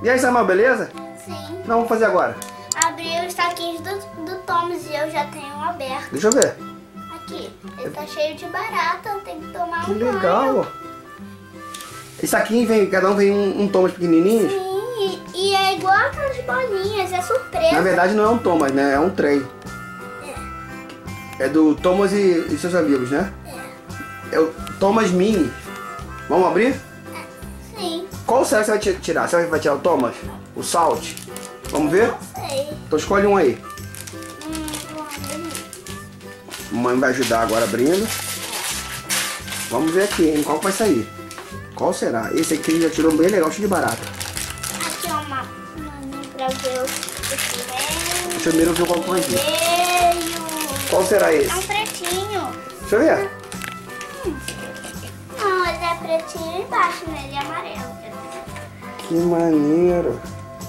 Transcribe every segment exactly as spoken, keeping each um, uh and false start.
E aí, Samuel, beleza? Sim. Não, vamos fazer agora. Abri os saquinhos do, do Thomas e eu já tenho um aberto. Deixa eu ver. Aqui, ele tá cheio de barata, tem que tomar Que um legal. banho. Esse aqui vem, cada um vem um, um Thomas pequenininho. Sim, e, e é igual aquelas bolinhas, é surpresa. Na verdade não é um Thomas, né? É um trem. É. É do Thomas e, e seus amigos, né? É. É o Thomas Mini. Vamos abrir? É. Sim. Qual será que você vai ti- tirar? Você vai tirar o Thomas? O Salt? Vamos ver? Não sei. Então escolhe um aí. Hum, vou abrir. Mamãe vai ajudar agora abrindo. Vamos ver aqui, hein? Qual que vai sair? Qual será? Esse aqui ele já tirou bem legal, cheio de barata. Aqui é uma maninha pra ver o que vem. Deixa eu primeiro ver qual que vai vir. Veio. Qual será esse? É um pretinho. Deixa eu ver. Não, ele é pretinho embaixo, né? Ele é amarelo. Que maneiro.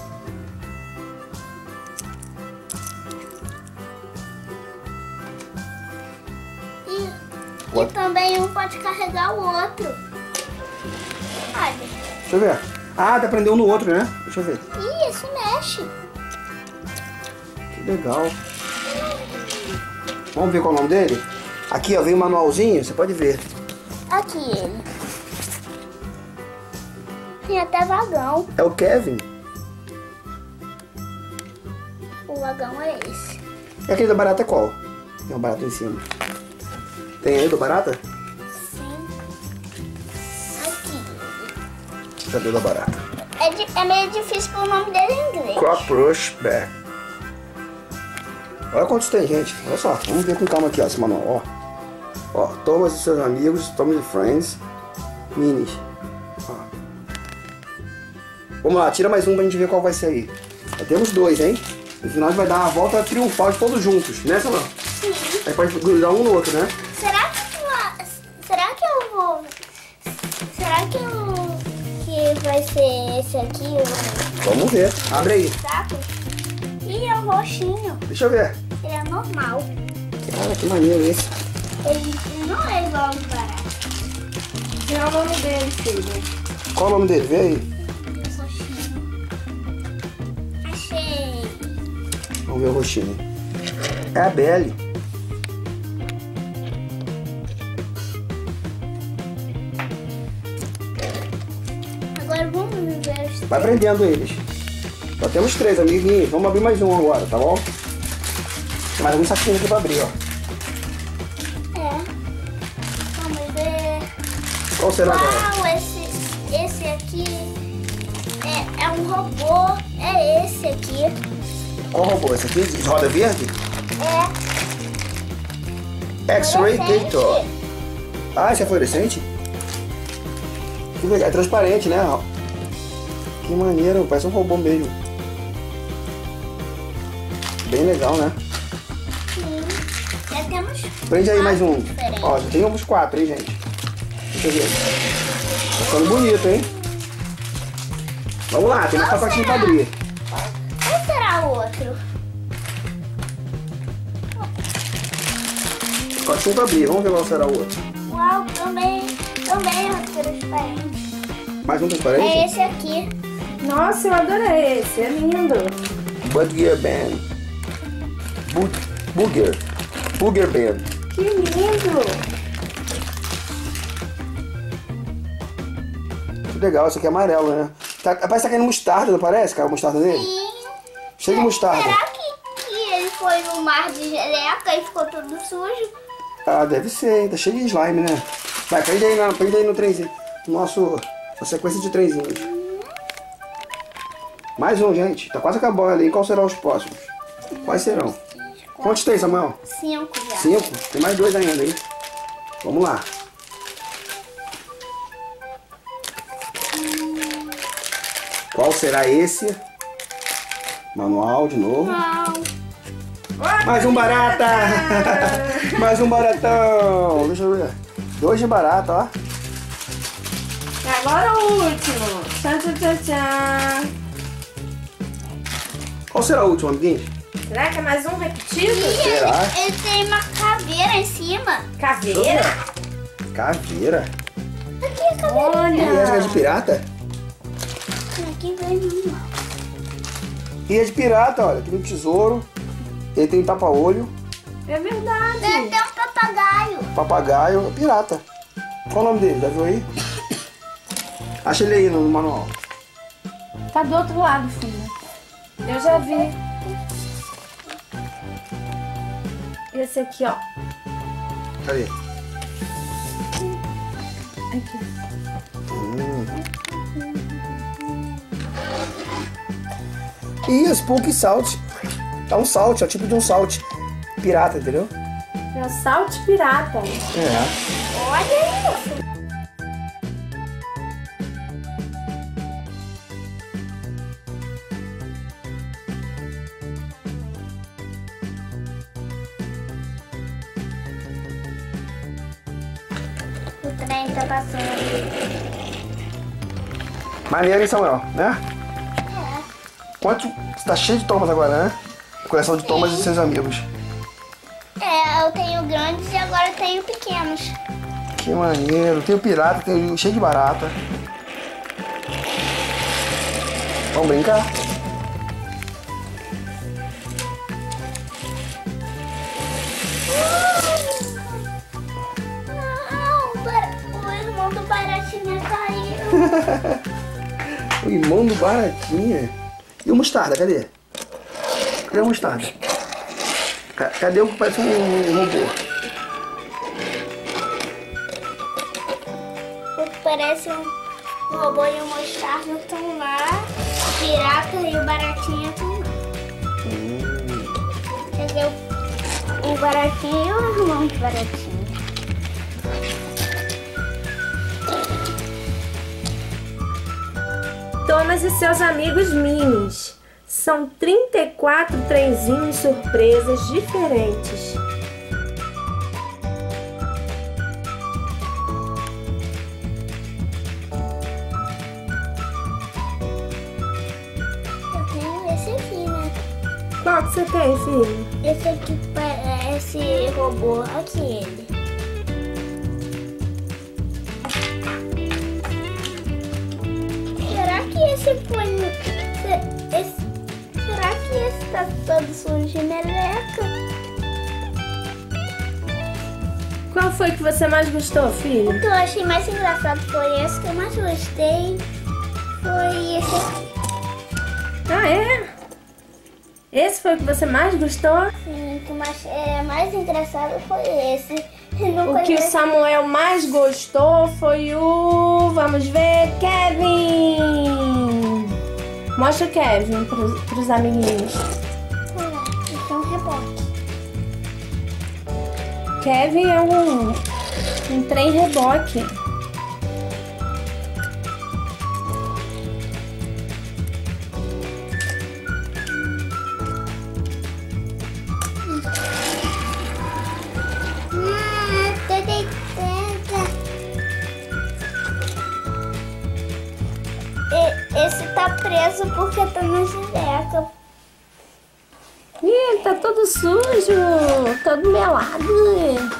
E, What? e também um pode carregar o outro. Olha. Deixa eu ver. Ah, dá pra prender um no outro, né? Deixa eu ver. Ih, esse mexe. Que legal. Vamos ver qual é o nome dele? Aqui, ó, vem um manualzinho, você pode ver. Aqui ele. Tem até vagão. É o Kevin. O vagão é esse. E aquele da barata é qual? Tem uma barata em cima. Tem aí do barata? Sim. Aqui. Cadê o da barata? É, di- é meio difícil porque o nome dele é em inglês. Cockroach Bear. Olha quantos tem, gente. Olha só, vamos ver com calma aqui, ó, esse manual, ó. Ó, Thomas e seus amigos, Thomas e Friends, Minis. Ó. Vamos lá, tira mais um pra gente ver qual vai ser aí. Já temos dois, hein? No final a gente vai dar uma volta triunfal de todos juntos, né, Samuel? Sim. Aí pode grudar um no outro, né? Será que eu, será que eu vou... Será que eu... Que vai ser esse aqui? O Vamos ver. Abre aí. saco? Ih, é um roxinho. Deixa eu ver. Ele é normal. Cara, que maneiro esse. Ele, ele não é igual aos baratos. Qual é o nome dele, filho? Qual o nome dele? Vê aí. Roxinho. Achei. Vamos ver o roxinho. É a Belle. Agora vamos ver os... Vai prendendo eles. Só temos três, amiguinhos. Vamos abrir mais um agora, tá bom? Tem mais um saquinho aqui pra abrir, ó. É. Vamos ver. Qual será agora? Uau, esse, esse aqui é, é um robô. É esse aqui. Qual robô? Esse aqui? De roda verde? É. X-Ray Fluorescente. Gator. Ah, esse é fluorescente? Que legal. É transparente, né? Que maneiro. Parece um robô mesmo. Bem legal, né? Sim. Já temos. Prende aí mais um. quatro diferentes. Ó, já tem uns quatro, hein, gente? Deixa eu ver. Tá ficando bonito, hein? Vamos lá, tem mais Qual sapatinho pra será? abrir. Qual será o outro? Sapatinho pra abrir. Vamos ver qual será o outro. Uau, também, também é transparente. Mais um transparente? É esse aqui. Nossa, eu adorei esse, é lindo. Booger Band. Bu Booger. Booger Band. Que lindo. Que legal, esse aqui é amarelo, né? Tá, parece que tá caindo mostarda, não parece, cara? A mostarda dele? Sim. Cheio de mostarda. Será que, que ele foi no mar de geleca e ficou todo sujo? Ah, deve ser, tá cheio de slime, né? Vai, prende aí, na, prende aí no trenzinho. Nosso, a sequência de trenzinhos. Mais um, gente. Tá quase acabando ali. Qual serão os próximos? Quais serão? Quantos tem, Samuel? Cinco já. Cinco? Tem mais dois ainda, hein? Vamos lá. Qual será esse? Manual de novo. Não. Mais um barata! Mais um baratão! Deixa eu ver. Dois de barata, ó. Agora o último. Tchan, tchan, tchan, tchan. Qual será o último, amiguinhos? Será que é mais um repetido? Ih, Será? ele, ele tem uma caveira em cima. Caveira? Caveira? Aqui a caveira. E essa é de Olha. pirata? Aqui vem uma. Ilha de pirata, olha. Tem um tesouro. Ele tem um tapa-olho. É verdade. Tem até um papagaio. Papagaio. É pirata. Qual o nome dele? Já viu aí? Acha ele aí no manual. Tá do outro lado, filha. Eu já vi. Esse aqui, ó. Cadê? Aqui. Hum. E as Spook Salt. É um salt, é o tipo de um salt pirata, entendeu? É o Salt Pirata. É. Olha isso. O trem tá passando. Maneiro, hein, Samuel, né? É. Quanto... Você tá cheio de tomas agora, né? Coleção de tomas e seus amigos. É, eu tenho grandes e agora tenho pequenos. Que maneiro. Tem o pirata, tem o cheio de barata. Vamos brincar? Não, o bar- o irmão do Baratinha caiu. O irmão do Baratinha. E o Mostarda, cadê? Cadê o Mostarda? Ca- Cadê o que parece um robô? O que parece um robô e o Mostarda estão lá. O pirata e o Baratinha estão lá. Quer dizer, o, o Baratinha e o irmão do Baratinha. Thomas e seus amigos minis. São trinta e quatro trenzinhos surpresas diferentes. Eu tenho esse aqui, né? Qual que você tem, filho? Esse aqui parece robô. Aqui ele. Será que esse foi... se- esse- será que esse tá todo sujo de meleca? Qual foi que você mais gostou, filho? O que eu achei mais engraçado foi esse, que eu mais gostei foi esse aqui. Ah, é? Esse foi o que você mais gostou? Sim, o que mais, é, mais engraçado foi esse. Eu não O que o conheço- Samuel mais gostou foi o... Vamos ver, Kevin! Mostra o Kevin pros, pros amiguinhos. Olha, esse é um reboque. Kevin é um, um trem reboque. Ah, tô deitada. E- Esse tá preso porque tá na gileca. Ih, tá todo sujo, todo melado.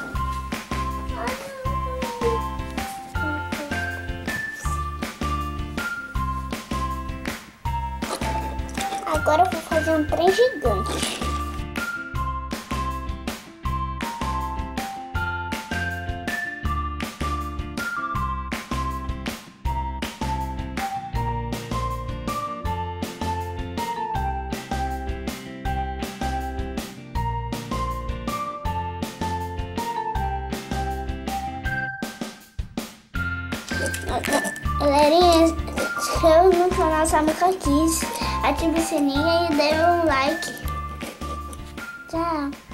Agora eu vou fazer um trem gigante. Galerinha, se inscreva no canal Samuca Kids, ative o sininho e dê um like. Tchau.